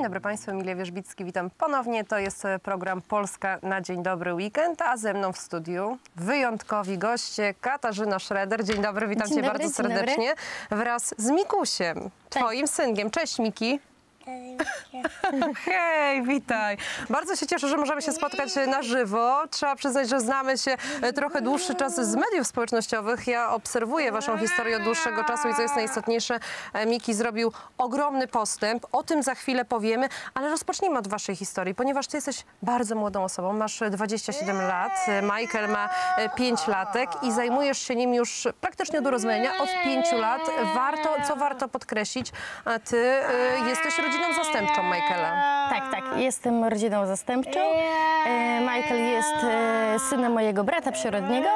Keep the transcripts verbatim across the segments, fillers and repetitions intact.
dobry Państwu, Emilia Wierzbicki, witam ponownie. To jest program Polska na Dzień Dobry Weekend, a ze mną w studiu wyjątkowi goście Katarzyna Schroeder. Dzień dobry, witam Dzień Cię dobry, bardzo serdecznie. Wraz z Mikusiem, tak. Twoim synkiem. Cześć, Miki. Hej, witaj. Bardzo się cieszę, że możemy się spotkać na żywo. Trzeba przyznać, że znamy się trochę dłuższy czas z mediów społecznościowych. Ja obserwuję Waszą historię od dłuższego czasu i co jest najistotniejsze, Miki zrobił ogromny postęp. O tym za chwilę powiemy, ale rozpocznijmy od Waszej historii, ponieważ Ty jesteś bardzo młodą osobą. Masz dwadzieścia siedem lat, Michael ma pięć latek i zajmujesz się nim już praktycznie do rozmawiania od pięciu lat. Warto, co warto podkreślić, Ty y, jesteś rodziną zastępczą Michaela. Tak, tak. Jestem rodziną zastępczą. E, Michael jest e, synem mojego brata przyrodniego.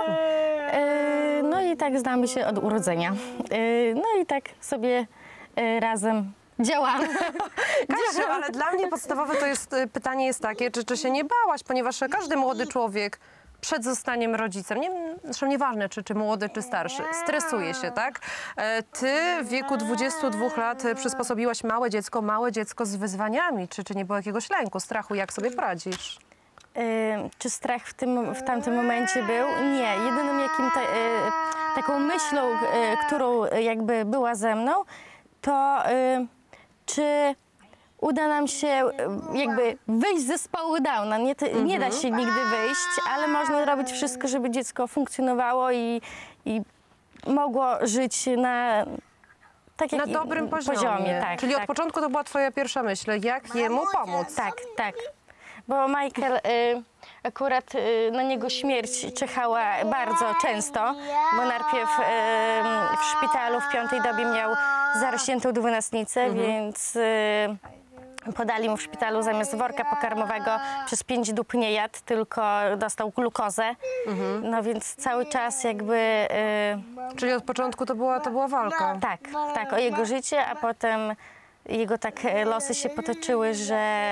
E, no i tak znamy się od urodzenia. E, no i tak sobie e, razem działamy. Kasiu, ale dla mnie podstawowe to jest pytanie jest takie, czy, czy się nie bałaś, ponieważ każdy młody człowiek przed zostaniem rodzicem, nie, zresztą nieważne czy, czy młody, czy starszy, stresuje się, tak? Ty w wieku dwudziestu dwóch lat przysposobiłaś małe dziecko, małe dziecko z wyzwaniami. Czy, czy nie było jakiegoś lęku, strachu? Jak sobie poradzisz? Yy, czy strach w, tym, w tamtym momencie był? Nie. Jedynym jakim te, yy, taką myślą, yy, którą jakby była ze mną, to yy, czy uda nam się jakby wyjść z zespołu Downa. Nie, to, nie da się nigdy wyjść, ale można robić wszystko, żeby dziecko funkcjonowało i, i mogło żyć na, tak jak na dobrym poziomie. poziomie tak, Czyli tak. od początku to była Twoja pierwsza myśl, jak jemu pomóc. Tak, tak. Bo Michael, y, akurat y, na niego śmierć czekała bardzo często, bo najpierw y, w szpitalu w piątej dobie miał zarośniętą dwunastnicę, mhm. więc y, podali mu w szpitalu zamiast worka pokarmowego przez pięć dób nie jadł, tylko dostał glukozę. Mhm. No więc cały czas jakby... Y, Czyli od początku to była, to była walka. tak, tak, o jego życie, a potem jego tak losy się potoczyły, że...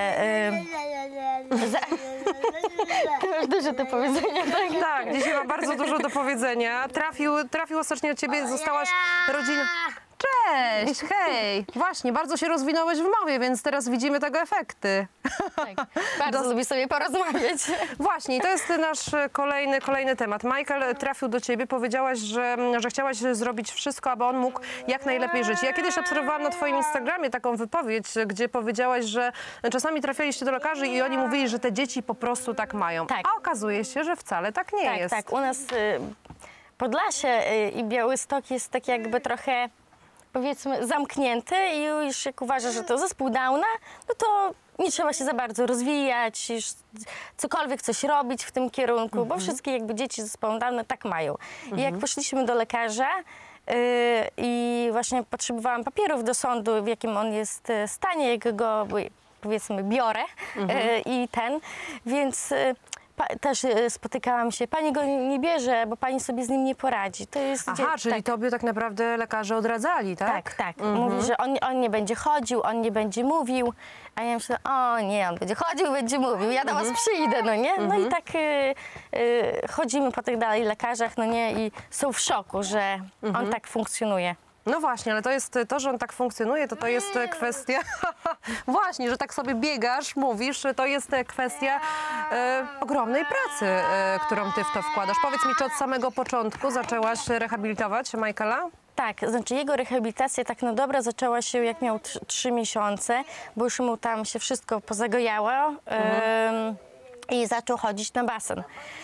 Y, za... Ty masz dużo do powiedzenia, tak? Tak, dzisiaj ma bardzo dużo do powiedzenia. Trafił, trafił ostatnio od Ciebie, zostałaś rodziną... Cześć, hej! Właśnie, bardzo się rozwinąłeś w mowie, więc teraz widzimy tego efekty. Tak, bardzo Do... lubię sobie porozmawiać. Właśnie, i to jest nasz kolejny, kolejny temat. Michael trafił do Ciebie, powiedziałaś, że, że chciałaś zrobić wszystko, aby on mógł jak najlepiej żyć. Ja kiedyś obserwowałam na Twoim Instagramie taką wypowiedź, gdzie powiedziałaś, że czasami trafialiście do lekarzy i oni mówili, że te dzieci po prostu tak mają. Tak. A okazuje się, że wcale tak nie tak, jest. Tak, u nas y, Podlasie y, i Białystok jest tak jakby trochę, powiedzmy, zamknięty i już jak uważa, że to zespół Downa, no to nie trzeba się za bardzo rozwijać, już cokolwiek coś robić w tym kierunku, mm-hmm. bo wszystkie jakby dzieci z zespołu Downa tak mają. Mm-hmm. I jak poszliśmy do lekarza yy, i właśnie potrzebowałam papierów do sądu, w jakim on jest stanie, jak go, powiedzmy, biorę mm-hmm. yy, i ten, więc... Yy, Pa, też y, spotykałam się, pani go nie bierze, bo pani sobie z nim nie poradzi. To jest Aha, czyli tak. Tobie tak naprawdę lekarze odradzali, tak? Tak, tak. Mhm. Mówi, że on, on nie będzie chodził, on nie będzie mówił. A ja myślę, o nie, on będzie chodził, będzie mówił, ja do was przyjdę, no nie? No mhm. i tak y, y, chodzimy po tych dalej lekarzach, no nie? I są w szoku, że mhm. on tak funkcjonuje. No właśnie, ale to jest to, że on tak funkcjonuje, to to jest kwestia... Właśnie, że tak sobie biegasz, mówisz, to jest kwestia e, ogromnej pracy, e, którą ty w to wkładasz. Powiedz mi, czy od samego początku zaczęłaś rehabilitować Michaela? Tak, znaczy jego rehabilitacja tak no dobra zaczęła się jak miał trzy miesiące, bo już mu tam się wszystko pozagojało mhm. y, i zaczął chodzić na basen.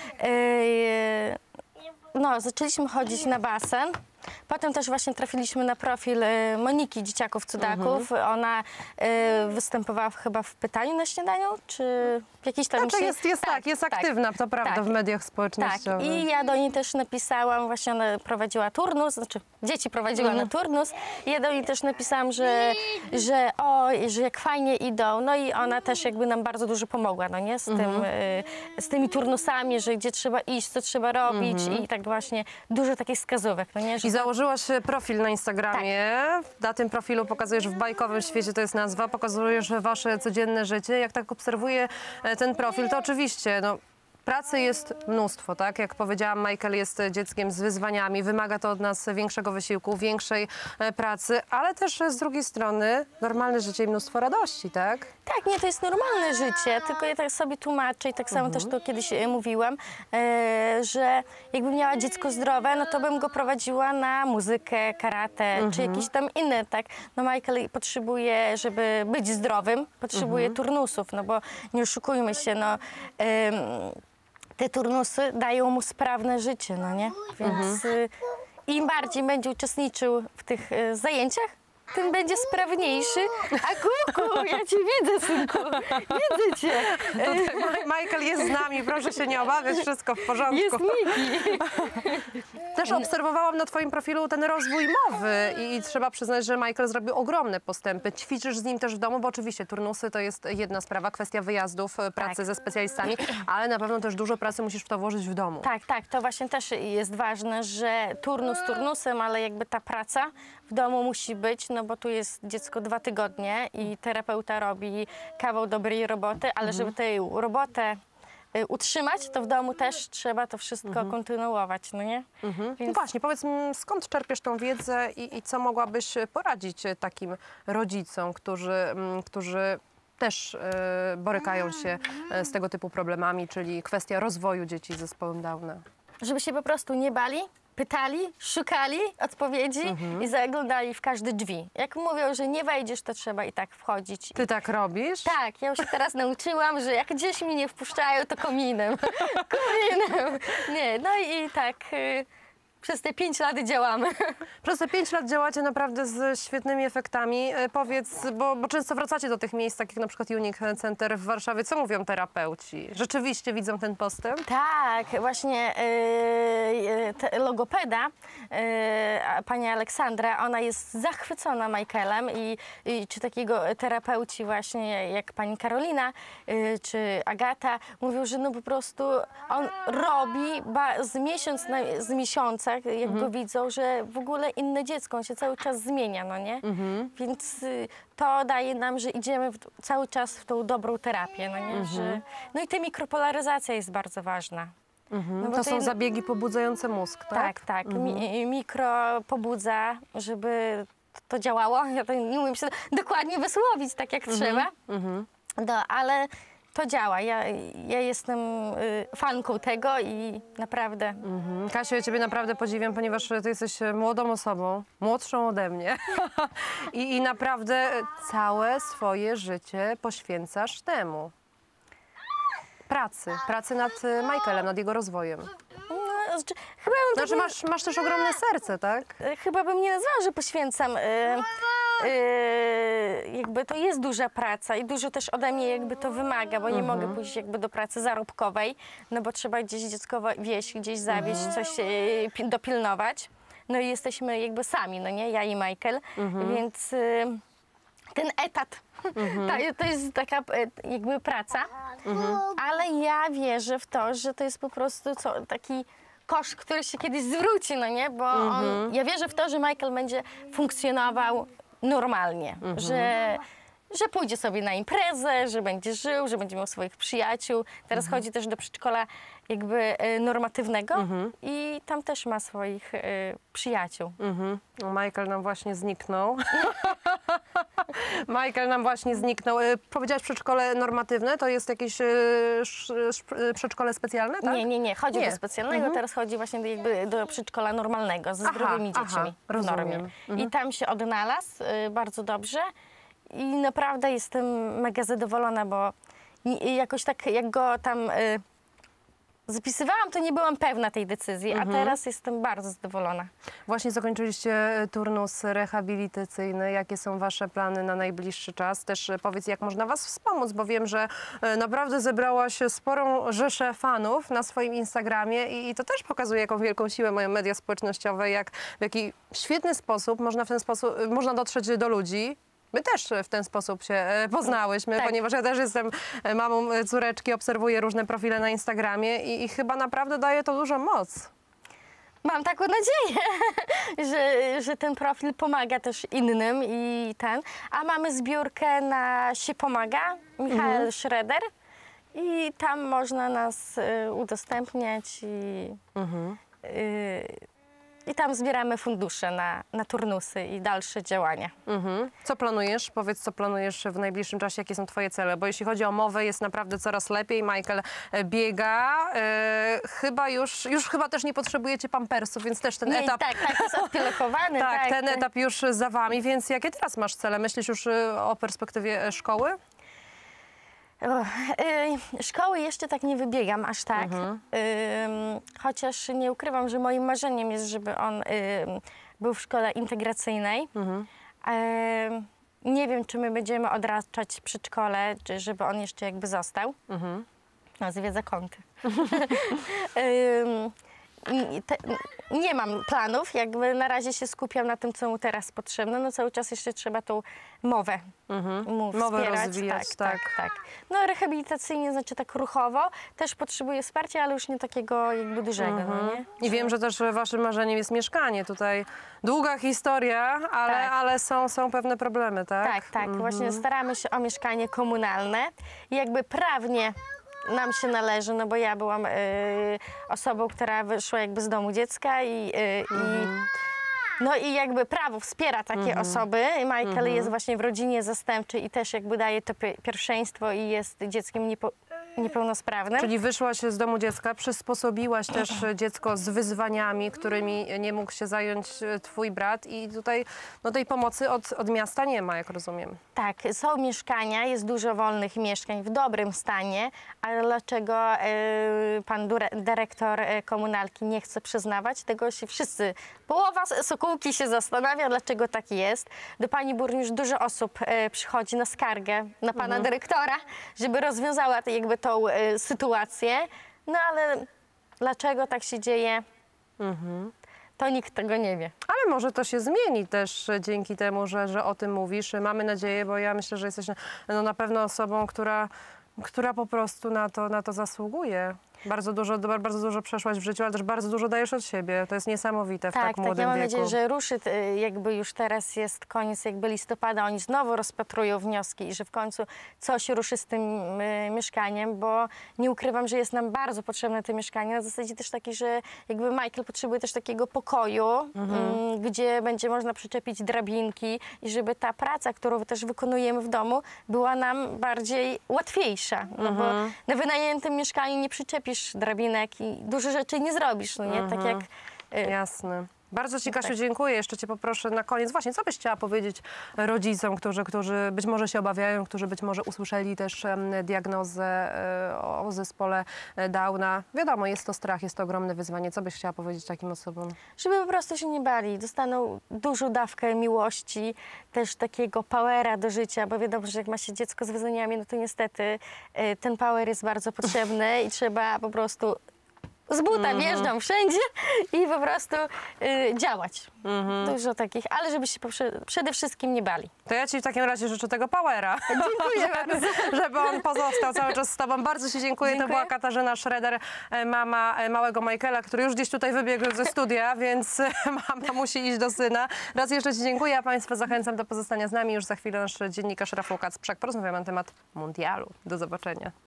Y, no, zaczęliśmy chodzić na basen. Potem też właśnie trafiliśmy na profil y, Moniki Dzieciaków Cudaków. Mhm. Ona y, występowała chyba w Pytaniu na śniadaniu, czy jakiś tam... Znaczy się... jest, jest tak, tak, jest aktywna, to prawda, tak, w mediach społecznościowych. Tak, i ja do niej też napisałam, właśnie ona prowadziła turnus, znaczy dzieci prowadziła mhm. na turnus. I ja do niej też napisałam, że, że o, że jak fajnie idą. No i ona też jakby nam bardzo dużo pomogła, no nie? Z, mhm. tym, y, z tymi turnusami, że gdzie trzeba iść, co trzeba robić mhm. i tak właśnie dużo takich wskazówek, no nie? Że I założyłaś profil na Instagramie. Tak. Na tym profilu pokazujesz w bajkowym świecie, to jest nazwa, pokazujesz wasze codzienne życie. Jak tak obserwuję ten profil, to oczywiście, no, Pracy jest mnóstwo, tak? Jak powiedziałam, Michael jest dzieckiem z wyzwaniami, wymaga to od nas większego wysiłku, większej e, pracy, ale też e, z drugiej strony normalne życie i mnóstwo radości, tak? Tak, nie, to jest normalne życie, tylko ja tak sobie tłumaczę i tak samo też to kiedyś e, mówiłam, e, że jakbym miała dziecko zdrowe, no to bym go prowadziła na muzykę, karate, czy jakieś tam inne, tak? No Michael potrzebuje, żeby być zdrowym, potrzebuje turnusów, no bo nie oszukujmy się, no... em, te turnusy dają mu sprawne życie, no nie? Więc y, im bardziej będzie uczestniczył w tych y, zajęciach, tym będzie sprawniejszy. A kuku, ja cię widzę, synku, widzę cię. Tutaj Michael jest z nami, proszę się nie obawiać, wszystko w porządku. Jest Miki. Też obserwowałam na twoim profilu ten rozwój mowy i, i trzeba przyznać, że Michael zrobił ogromne postępy. Ćwiczysz z nim też w domu, bo oczywiście turnusy to jest jedna sprawa, kwestia wyjazdów, pracy Tak. ze specjalistami, ale na pewno też dużo pracy musisz w to włożyć w domu. Tak, tak, to właśnie też jest ważne, że turnus turnusem, ale jakby ta praca w domu musi być, no bo tu jest dziecko dwa tygodnie i terapeuta robi kawał dobrej roboty, ale żeby tę robotę y, utrzymać, to w domu też trzeba to wszystko kontynuować, no nie? Mhm. Więc- No właśnie, powiedz mi, skąd czerpiesz tą wiedzę i, i co mogłabyś poradzić takim rodzicom, którzy, mm, którzy też e, borykają się e, z tego typu problemami, czyli kwestia rozwoju dzieci z zespołem Downa? Żeby się po prostu nie bali, pytali, szukali odpowiedzi i zaglądali w każde drzwi. Jak mówią, że nie wejdziesz, to trzeba i tak wchodzić. Ty tak robisz? Tak, ja już się teraz nauczyłam, że jak gdzieś mnie nie wpuszczają, to kominem. Kominem. Nie, no i tak y, przez te pięć lat działamy. Przez te pięć lat działacie naprawdę z świetnymi efektami. E, Powiedz, bo, bo często wracacie do tych miejsc, takich jak na przykład Unique Center w Warszawie. Co mówią terapeuci? Rzeczywiście widzą ten postęp? Tak, właśnie yy, te, logopeda, yy, a pani Aleksandra, ona jest zachwycona Michaelem i, i czy takiego terapeuci właśnie jak pani Karolina, yy, czy Agata, mówią, że no po prostu on robi ba, z, miesiąc na, z miesiąca, jak go widzą, że w ogóle inne dziecko, on się cały czas zmienia, no nie? Więc y, to daje nam, że idziemy w, cały czas w tą dobrą terapię, no nie? Że, no i ta mikropolaryzacja jest bardzo ważna. No bo To są tej- zabiegi pobudzające mózg, tak? Tak, tak. Mi, mikro pobudza, żeby to działało. Ja to nie umiem się dokładnie wysłowić tak, jak trzeba. No, ale to działa. Ja, ja jestem y, fanką tego i naprawdę... Mhm. Kasiu, ja ciebie naprawdę podziwiam, ponieważ ty jesteś młodą osobą, młodszą ode mnie I, i naprawdę całe swoje życie poświęcasz temu. Pracy, pracy nad Michaelem, nad jego rozwojem. No, znaczy, chyba bym tak Znaczy nie- masz, masz też ogromne serce, tak? Y, Chyba bym nie nazwała, że poświęcam. Y, y, jakby to jest duża praca i dużo też ode mnie jakby to wymaga, bo nie mogę pójść jakby do pracy zarobkowej, no bo trzeba gdzieś dziecko wieźć, gdzieś zawieźć, coś y, pi- dopilnować. No i jesteśmy jakby sami, no nie? Ja i Michael, więc y, ten etat to, to jest taka y, jakby praca, ale ja wierzę w to, że to jest po prostu co, taki koszt, który się kiedyś zwróci, no nie? Bo on, ja wierzę w to, że Michael będzie funkcjonował normalnie, że, że pójdzie sobie na imprezę, że będzie żył, że będzie miał swoich przyjaciół. Teraz chodzi też do przedszkola jakby e, normatywnego i tam też ma swoich e, przyjaciół. Mhm. No, Michael nam właśnie zniknął. Michael nam właśnie zniknął. Y, Powiedziałaś przedszkole normatywne, to jest jakieś y, sz, sz, przedszkole specjalne, tak? Nie, nie, nie. Chodzi Nie. do specjalnego, teraz chodzi właśnie do, jakby do przedszkola normalnego, ze Aha, zdrowymi aha, dziećmi w rozumiem. normie. I tam się odnalazł y, bardzo dobrze i naprawdę jestem mega zadowolona, bo ni- jakoś tak jak go tam y, zapisywałam, to nie byłam pewna tej decyzji, a teraz jestem bardzo zadowolona. Właśnie zakończyliście turnus rehabilitacyjny. Jakie są wasze plany na najbliższy czas? Też e, powiedz, jak można was wspomóc, bo wiem, że e, naprawdę zebrałaś sporą rzeszę fanów na swoim Instagramie i, i to też pokazuje, jaką wielką siłę mają media społecznościowe, jak w jaki świetny sposób można w ten sposób, można dotrzeć do ludzi. My też w ten sposób się e, poznałyśmy, Tak. ponieważ ja też jestem e, mamą e, córeczki, obserwuję różne profile na Instagramie i, i chyba naprawdę daje to dużą moc. Mam taką nadzieję, że, że ten profil pomaga też innym i ten. A mamy zbiórkę na Się Pomaga, Michael Schroeder. i tam można nas y, udostępniać i, Mhm. y, i tam zbieramy fundusze na, na turnusy i dalsze działania. Mhm. Co planujesz? Powiedz, co planujesz w najbliższym czasie, jakie są twoje cele? Bo jeśli chodzi o mowę, jest naprawdę coraz lepiej. Michael e, biega. E, chyba już, już chyba też nie potrzebujecie pampersów, więc też ten Nie, etap... tak, tak, jest odpielechowany. Tak, tak, ten tak. etap już za wami, więc jakie teraz masz cele? Myślisz już y, o perspektywie e, szkoły? O, y, szkoły jeszcze tak nie wybiegam aż tak, Mhm. Ym, chociaż nie ukrywam, że moim marzeniem jest, żeby on ym, był w szkole integracyjnej. Mhm. Ym, nie wiem, czy my będziemy odraczać przedszkole, czy żeby on jeszcze jakby został. Mhm. No, zwiedza kąty. Ym, i te, nie mam planów, jakby na razie się skupiam na tym, co mu teraz potrzebne. No cały czas jeszcze trzeba tą mowę Mhm. mu Mowę wspierać. rozwijać, tak, tak. tak, tak. No rehabilitacyjnie, znaczy tak ruchowo, też potrzebuję wsparcia, ale już nie takiego jakby dużego, no nie? I wiem, że też waszym marzeniem jest mieszkanie. Tutaj długa historia, ale, Tak. ale są, są pewne problemy, tak? Tak, tak. Właśnie staramy się o mieszkanie komunalne i jakby prawnie nam się należy, no bo ja byłam y, osobą, która wyszła jakby z domu dziecka i, y, i no i jakby prawo wspiera takie osoby. Michael jest właśnie w rodzinie zastępczej i też jakby daje to pi- pierwszeństwo i jest dzieckiem niepo, niepełnosprawnym. Czyli wyszłaś z domu dziecka, przysposobiłaś też dziecko z wyzwaniami, którymi nie mógł się zająć twój brat i tutaj no, tej pomocy od, od miasta nie ma, jak rozumiem. Tak, są mieszkania, jest dużo wolnych mieszkań w dobrym stanie, ale dlaczego y, pan dure, dyrektor y, komunalki nie chce przyznawać? Tego się wszyscy, połowa s- Sokółki się zastanawia, dlaczego tak jest. Do pani burmistrz dużo osób y, przychodzi na skargę na pana dyrektora, żeby rozwiązała te, jakby tą y, sytuację. No ale dlaczego tak się dzieje, to nikt tego nie wie. Ale może to się zmieni też dzięki temu, że, że o tym mówisz. Mamy nadzieję, bo ja myślę, że jesteś no, na pewno osobą, która, która po prostu na to, na to zasługuje. Bardzo dużo, bardzo dużo przeszłaś w życiu, ale też bardzo dużo dajesz od siebie. To jest niesamowite w tak, Tak, tak. młodym Ja mam wieku. nadzieję, że ruszy, y, jakby już teraz jest koniec jakby listopada, oni znowu rozpatrują wnioski i że w końcu coś ruszy z tym y, mieszkaniem, bo nie ukrywam, że jest nam bardzo potrzebne to mieszkanie. Na zasadzie też taki, że jakby Michael potrzebuje też takiego pokoju, mm, gdzie będzie można przyczepić drabinki i żeby ta praca, którą też wykonujemy w domu, była nam bardziej łatwiejsza. No bo na wynajętym mieszkaniu nie przyczepisz drabinek i dużo rzeczy nie zrobisz, no nie? Tak jak y, Jasne. Bardzo ci, Kasiu, tak. dziękuję. Jeszcze cię poproszę na koniec. Właśnie, co byś chciała powiedzieć rodzicom, którzy, którzy być może się obawiają, którzy być może usłyszeli też em, diagnozę e, o zespole e, Downa. Wiadomo, jest to strach, jest to ogromne wyzwanie. Co byś chciała powiedzieć takim osobom? żeby po prostu się nie bali. Dostaną dużą dawkę miłości, też takiego powera do życia, bo wiadomo, że jak ma się dziecko z wyzwaniami, no to niestety y, ten power jest bardzo potrzebny i trzeba po prostu z buta wjeżdżam wszędzie i po prostu y, działać. Dużo takich, ale żeby się poprze- przede wszystkim nie bali. To ja ci w takim razie życzę tego powera. Dziękuję bardzo. Żeby on pozostał cały czas z tobą. Bardzo ci dziękuję. To Dziękuję. była Katarzyna Schroeder, e, mama e, małego Michaela, który już gdzieś tutaj wybiegł ze studia, więc e, mama musi iść do syna. Raz jeszcze ci dziękuję, a państwa zachęcam do pozostania z nami. Już za chwilę nasz dziennikarz Rafał Kacprzak. Porozmawiamy na temat mundialu. Do zobaczenia.